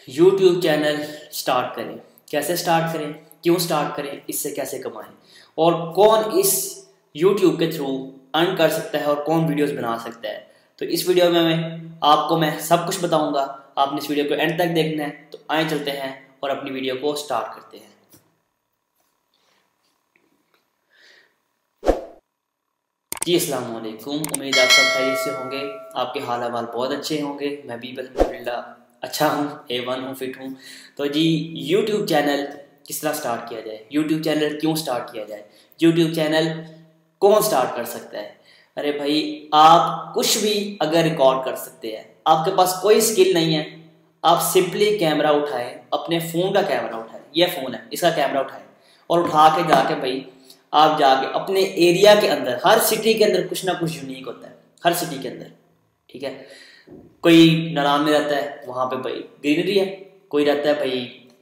YouTube channel start करें, कैसे start करें, क्यों स्टार्ट करें, इससे कैसे कमाएं और कौन इस यूट्यूब के थ्रू अर्न कर सकता है और कौन वीडियोस बना सकता है। तो इस वीडियो में मैं सब कुछ बताऊंगा। आपने इस वीडियो को एंड तक देखना है। तो आए चलते हैं और अपनी वीडियो को स्टार्ट करते हैं। जी अस्सलाम वालेकुम, उम्मीद आप सब खैरियत से होंगे, आपके हाल अहवाल बहुत अच्छे होंगे। मैं भी अल्हम्दुलिल्लाह अच्छा हूँ, A1 हूँ, फिट हूँ। तो जी यूट्यूब चैनल किस तरह स्टार्ट किया जाए, यूट्यूब चैनल क्यों स्टार्ट किया जाए, यूट्यूब चैनल कौन स्टार्ट कर सकता है। अरे भाई, आप कुछ भी अगर रिकॉर्ड कर सकते हैं, आपके पास कोई स्किल नहीं है, आप सिंपली कैमरा उठाएं, अपने फ़ोन का कैमरा उठाएं, यह फ़ोन है इसका कैमरा उठाएं और उठा के जाके भाई आप जाके अपने एरिया के अंदर, हर सिटी के अंदर कुछ ना कुछ यूनिक होता है, हर सिटी के अंदर, ठीक है। कोई नालान में रहता है, वहाँ पे भाई ग्रीनरी है। कोई रहता है भाई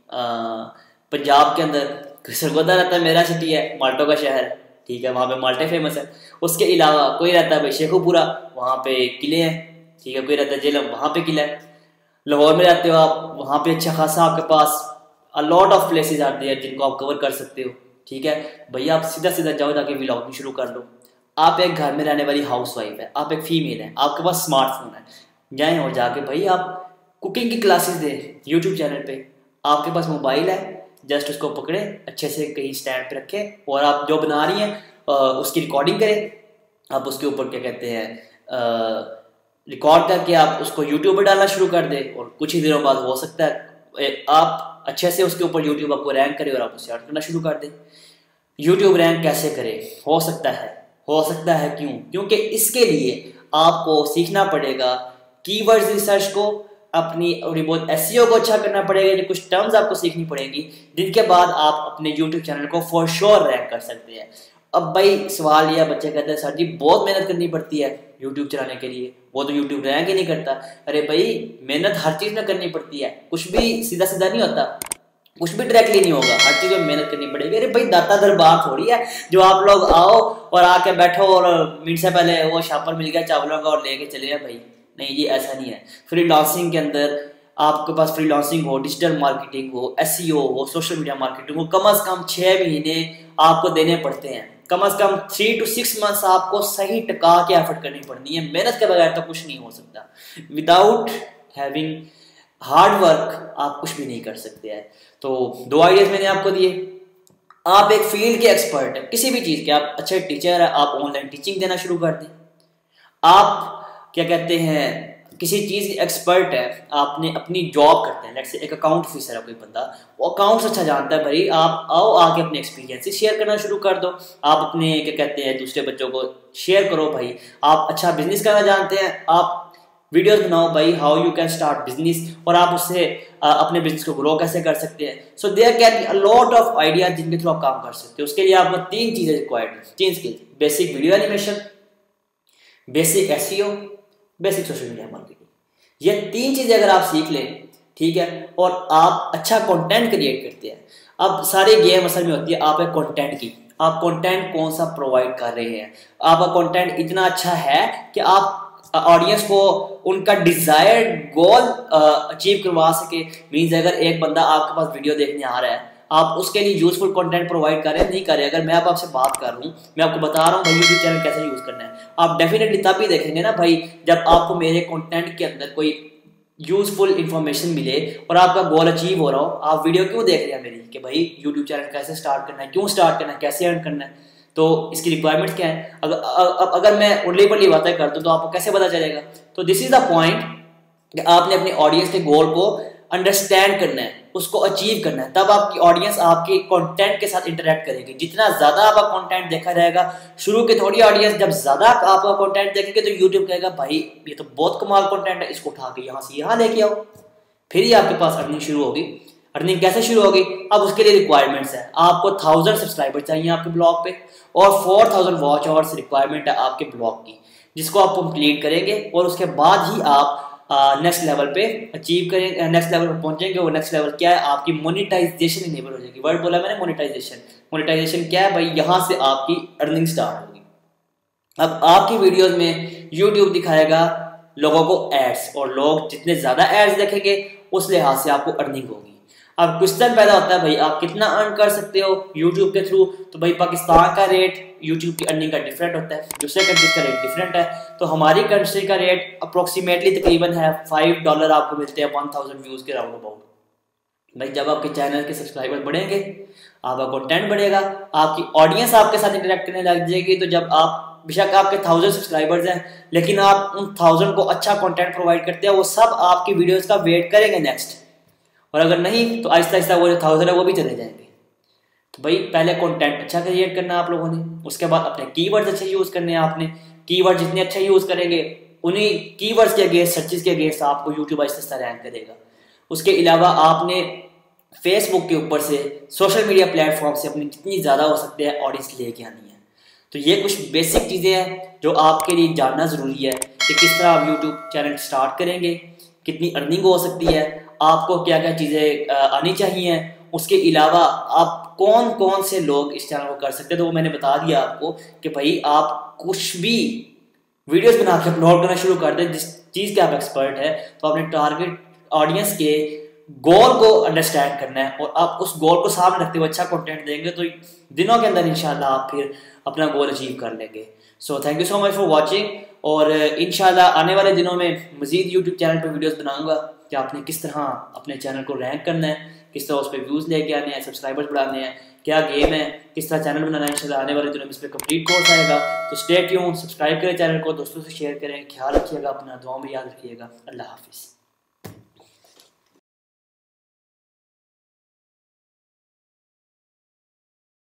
पंजाब के अंदर, सरगोदा रहता है, मेरा सिटी है माल्टो का शहर, ठीक है, वहाँ पे माल्टे फेमस है। उसके अलावा कोई रहता है भाई शेखुपुरा, वहाँ पे किले हैं, ठीक है। कोई रहता है जेलम, वहाँ पे किला है। लाहौर में रहते हो आप, वहाँ पे अच्छा खासा आपके पास अ लॉट ऑफ प्लेसेस आते हैं जिनको आप कवर कर सकते हो, ठीक है। भैया आप सीधा सीधा जाओ, जाके व्लॉगिंग शुरू कर लो। आप एक घर में रहने वाली हाउस वाइफ है, आप एक फीमेल है, आपके पास स्मार्टफोन है, जाए और जाके भाई आप कुकिंग की क्लासेस दें यूट्यूब चैनल पे। आपके पास मोबाइल है, जस्ट उसको पकड़े अच्छे से कहीं स्टैंड पे रखे और आप जो बना रही हैं उसकी रिकॉर्डिंग करें। आप उसके ऊपर क्या कहते हैं, रिकॉर्ड करके आप उसको यूट्यूब पर डालना शुरू कर दें और कुछ ही दिनों बाद हो सकता है आप अच्छे से उसके ऊपर यूट्यूब आपको रैंक करे और आप उसे अर्न करना शुरू कर दें। यूट्यूब रैंक कैसे करें, हो सकता है क्यों? क्योंकि इसके लिए आपको सीखना पड़ेगा कीवर्ड्स रिसर्च को, अपनी थोड़ी बहुत एसईओ को अच्छा करना पड़ेगा, कुछ टर्म्स आपको सीखनी पड़ेंगी, जिनके बाद आप अपने यूट्यूब चैनल को फॉर श्योर रैंक कर सकते हैं। अब भाई सवाल यह, बच्चे कहते हैं सर जी बहुत मेहनत करनी पड़ती है यूट्यूब चलाने के लिए, वो तो यूट्यूब रैंक ही नहीं करता। अरे भाई, मेहनत हर चीज़ में करनी पड़ती है, कुछ भी सीधा सीधा नहीं होता, कुछ भी डायरेक्टली नहीं होगा, हर चीज़ में मेहनत करनी पड़ेगी। अरे भाई, दाता दरबार थोड़ी है जो आप लोग आओ और आके बैठो और मिनट से पहले वो शापर मिल गया चावलों का और लेके चले गए। भाई नहीं, ये ऐसा नहीं है। फ्रीलांसिंग के अंदर आपके पास फ्रीलांसिंग हो, डिजिटल मार्केटिंग हो, एसईओ हो, सोशल मीडिया मार्केटिंग हो, कम से कम 6 महीने आपको देने पड़ते हैं। कम से कम 3 to 6 मंथ्स आपको सही टका के एफर्ट करनी पड़नी है। मेहनत के बगैर तो कुछ नहीं हो सकता। विदाउट हैविंग हार्ड वर्क आप कुछ भी नहीं कर सकते हैं। तो 2 आइडियाज मैंने आपको दिए। आप एक फील्ड के एक्सपर्ट हैं किसी भी चीज़ के, आप अच्छे टीचर हैं, आप ऑनलाइन टीचिंग देना शुरू कर दें। आप क्या कहते हैं, किसी चीज़ के एक्सपर्ट है, आपने अपनी जॉब करते हैं, लेट्स से एक अकाउंट ऑफिसर है कोई बंदा, वो अकाउंट्स अच्छा जानता है, भाई आप आओ आके अपने एक्सपीरियंस शेयर करना शुरू कर दो। आप अपने क्या कहते हैं दूसरे बच्चों को शेयर करो। भाई आप अच्छा बिजनेस करना जानते हैं, आप वीडियोस बनाओ भाई, how you can start business, और आप उससे अपने बिजनेस को ग्रो कैसे कर सकते हैं। So there can be a lot of ideas जिनके थ्रू आप काम कर सकते हो। उसके लिए आपको 3 चीज़ें रिक्वायर्ड है, 3 skills: basic video animation, basic SEO, basic social media marketing. ये 3 चीज़ें अगर आप सीख लें, ठीक है, और आप अच्छा कंटेंट क्रिएट करते हैं। अब सारी गेम असल में होती है आप एक कंटेंट की, आप कंटेंट कौन सा प्रोवाइड कर रहे हैं। आपका कंटेंट इतना अच्छा है कि आप ऑडियंस को उनका डिजायर्ड गोल अचीव करवा सके। मीन्स अगर एक बंदा आपके पास वीडियो देखने आ रहा है, आप उसके लिए यूजफुल कंटेंट प्रोवाइड कर रहे हैं, नहीं कर रहे। अगर मैं आपसे बात कर रहा हूँ, मैं आपको बता रहा हूँ भाई यूट्यूब चैनल कैसे यूज करना है, आप डेफिनेटली तभी देखेंगे ना भाई जब आपको मेरे कंटेंट के अंदर कोई यूजफुल इंफॉर्मेशन मिले और आपका गोल अचीव हो रहा हो। आप वीडियो क्यों देख रहे हैं मेरी कि भाई यूट्यूब चैनल कैसे स्टार्ट करना है, क्यों स्टार्ट करना है, कैसे अर्न करना है, तो इसकी रिक्वायरमेंट्स क्या है। अगर मैं उल्ली पल्ली बातें कर दूं तो आपको कैसे पता चलेगा। तो दिस इज द पॉइंट कि आपने अपने ऑडियंस के गोल को अंडरस्टैंड करना है, उसको अचीव करना है, तब आपकी ऑडियंस आपके कंटेंट के साथ इंटरेक्ट करेगी। जितना ज्यादा आपका कंटेंट देखा रहेगा, शुरू की थोड़ी ऑडियंस, जब ज्यादा आपका कंटेंट देखेंगे तो यूट्यूब कहेगा भाई ये तो बहुत कमाल कंटेंट है, इसको उठा के यहाँ से यहाँ लेके आओ, फिर ही आपके पास अर्निंग शुरू होगी। अर्निंग कैसे शुरू होगी? अब उसके लिए रिक्वायरमेंट्स है, आपको 1000 सब्सक्राइबर चाहिए आपके ब्लॉग पे और 4000 वॉच आवर्स रिक्वायरमेंट है आपके ब्लॉग की, जिसको आप कंप्लीट करेंगे और उसके बाद ही आप नेक्स्ट लेवल पे अचीव करेंगे, नेक्स्ट लेवल पे पहुंचेंगे। और नेक्स्ट लेवल क्या है? आपकी मोनेटाइजेशन इनेबल हो जाएगी। वर्ड बोला मैंने, मोनेटाइजेशन। मोनेटाइजेशन क्या है भाई? यहाँ से आपकी अर्निंग स्टार्ट होगी। अब आपकी वीडियोस में यूट्यूब दिखाएगा लोगों को एड्स, और लोग जितने ज़्यादा एड्स देखेंगे उस लिहाज से आपको अर्निंग होगी। अब क्वेश्चन पैदा होता है भाई आप कितना अर्न कर सकते हो यूट्यूब के थ्रू, तो भाई पाकिस्तान का रेट यूट्यूब की अर्निंग का डिफरेंट होता है, दूसरे कंट्रीज का रेट डिफरेंट है। तो हमारी कंट्री का रेट अप्रोक्सीमेटली तकरीबन है $5 आपको मिलते हैं 1000 व्यूज़ के राउंड अबाउट। भाई जब आपके चैनल के सब्सक्राइबर बढ़ेंगे, आपका कंटेंट बढ़ेगा, आपकी ऑडियंस आपके साथ इंटरेक्ट करने लग जाएगी। तो जब आप बेशक आपके 1000 सब्सक्राइबर्स हैं लेकिन आप उन 1000 को अच्छा कंटेंट प्रोवाइड करते हैं, वो सब आपकी वीडियोस का वेट करेंगे नेक्स्ट, और अगर नहीं तो आहिस्ता आहिस्ता वो जो 1000 है वो भी चले जाएंगे। तो भाई पहले कंटेंट अच्छा क्रिएट करना आप लोगों ने, उसके बाद अपने कीवर्ड्स अच्छे यूज़ करने हैं आपने। कीवर्ड जितने अच्छे यूज़ करेंगे उन्हीं कीवर्ड्स के अगेंस्ट, सर्चेस के अगेंस्ट आपको यूट्यूब आहिस्ता आहिस्ता रैंक करेगा। उसके अलावा आपने फेसबुक के ऊपर से, सोशल मीडिया प्लेटफॉर्म से अपनी जितनी ज़्यादा हो सकते हैं ऑडियंस लेके आनी है। तो ये कुछ बेसिक चीज़ें हैं जो आपके लिए जानना ज़रूरी है कि किस तरह आप यूट्यूब चैनल स्टार्ट करेंगे, कितनी अर्निंग हो सकती है, आपको क्या क्या चीज़ें आनी चाहिए, उसके अलावा आप कौन कौन से लोग इस चैनल को कर सकते हैं। तो वो मैंने बता दिया आपको कि भाई आप कुछ भी वीडियोस बना के अपलोड करना शुरू कर दें जिस चीज़ के आप एक्सपर्ट है, तो अपने टारगेट ऑडियंस के गोल को अंडरस्टैंड करना है और आप उस गोल को सामने रखते हुए अच्छा कंटेंट देंगे तो दिनों के अंदर इंशाल्लाह आप फिर अपना गोल अचीव कर लेंगे। So thank you so much for watching, और इंशाल्लाह आने वाले दिनों में मजीद यूट्यूब चैनल पर वीडियोस बनाऊंगा कि आपने किस तरह अपने चैनल को रैंक करना है, किस तरह उस पर व्यूज़ लेके आने हैं, सब्सक्राइबर्स बढ़ाने हैं, क्या गेम है, किस तरह चैनल बनाना है। इंशाल्लाह आने वाले दिनों में इस पर कंप्लीट कोर्स आएगा। तो स्टे ट्यून्ड, सब्सक्राइब करें चैनल को, दोस्तों से शेयर करें, ख्याल रखिएगा अपना, दुआ में याद रखिएगा। अल्लाह हाफिज़।